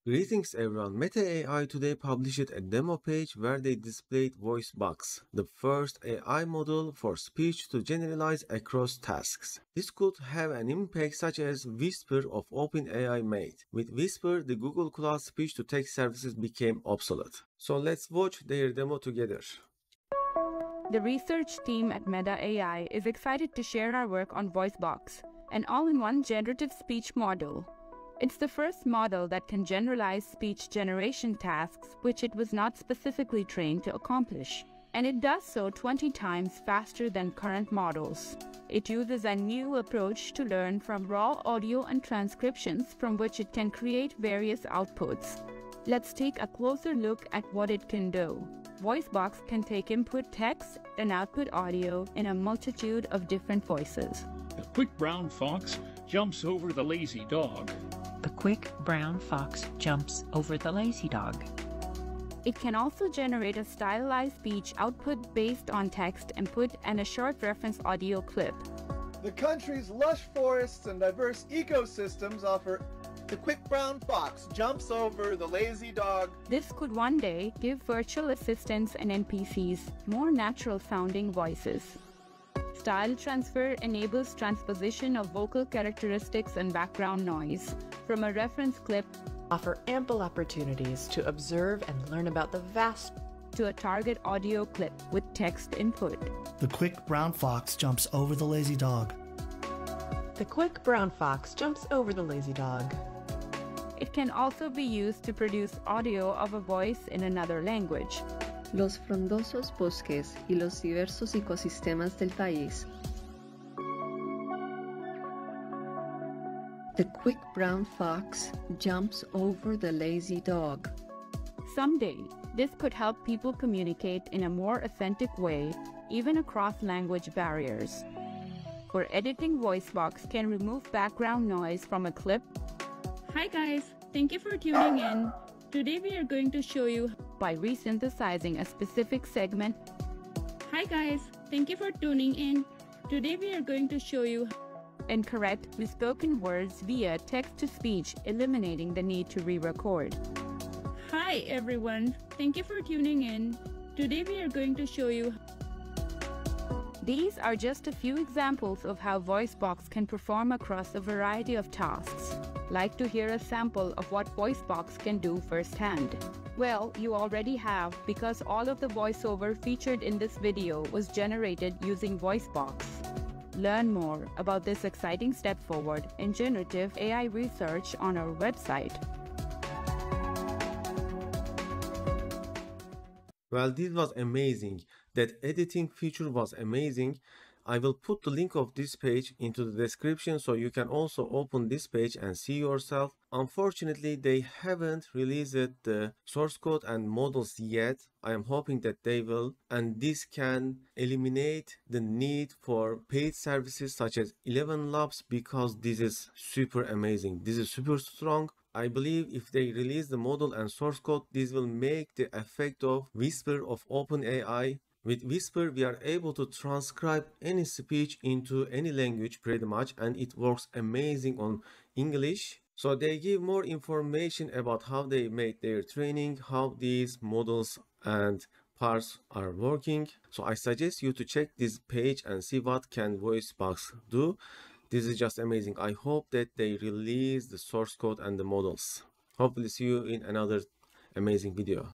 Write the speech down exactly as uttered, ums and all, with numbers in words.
Greetings everyone, Meta A I today published a demo page where they displayed Voicebox, the first A I model for speech to generalize across tasks. This could have an impact such as Whisper of OpenAI made. With Whisper, the Google Cloud speech-to-text services became obsolete. So let's watch their demo together. The research team at Meta A I is excited to share our work on Voicebox, an all-in-one generative speech model. It's the first model that can generalize speech generation tasks which it was not specifically trained to accomplish. And it does so twenty times faster than current models. It uses a new approach to learn from raw audio and transcriptions from which it can create various outputs. Let's take a closer look at what it can do. Voicebox can take input text and output audio in a multitude of different voices. The quick brown fox jumps over the lazy dog. The quick brown fox jumps over the lazy dog. It can also generate a stylized speech output based on text input and a short reference audio clip. The country's lush forests and diverse ecosystems offer. The quick brown fox jumps over the lazy dog. This could one day give virtual assistants and N P Cs more natural-sounding voices. Style transfer enables transposition of vocal characteristics and background noise from a reference clip offer ample opportunities to observe and learn about the vast to a target audio clip with text input. The quick brown fox jumps over the lazy dog. The quick brown fox jumps over the lazy dog. It can also be used to produce audio of a voice in another language. Los frondosos bosques y los diversos ecosistemas del país. The quick brown fox jumps over the lazy dog. Someday, this could help people communicate in a more authentic way, even across language barriers. For editing, Voicebox can remove background noise from a clip. Hi guys, thank you for tuning in. Today we are going to show you by resynthesizing a specific segment. Hi guys, thank you for tuning in. Today we are going to show you and correct misspoken words via text-to-speech, eliminating the need to re-record. Hi everyone, thank you for tuning in. Today we are going to show you. These are just a few examples of how Voicebox can perform across a variety of tasks. Like to hear a sample of what Voicebox can do firsthand? Well, you already have, because all of the voiceover featured in this video was generated using Voicebox. Learn more about this exciting step forward in generative A I research on our website. Well, this was amazing. That editing feature was amazing. I will put the link of this page into the description so you can also open this page and see yourself. Unfortunately, they haven't released the source code and models yet. I am hoping that they will, and this can eliminate the need for paid services such as ElevenLabs, because this is super amazing. This is super strong. I believe if they release the model and source code, this will make the effect of Whisper of OpenAI. With Whisper, we are able to transcribe any speech into any language pretty much, and it works amazing on English. So they give more information about how they made their training, how these models and parts are working. So I suggest you to check this page and see what can Voicebox do. This is just amazing. I hope that they release the source code and the models. Hopefully see you in another amazing video.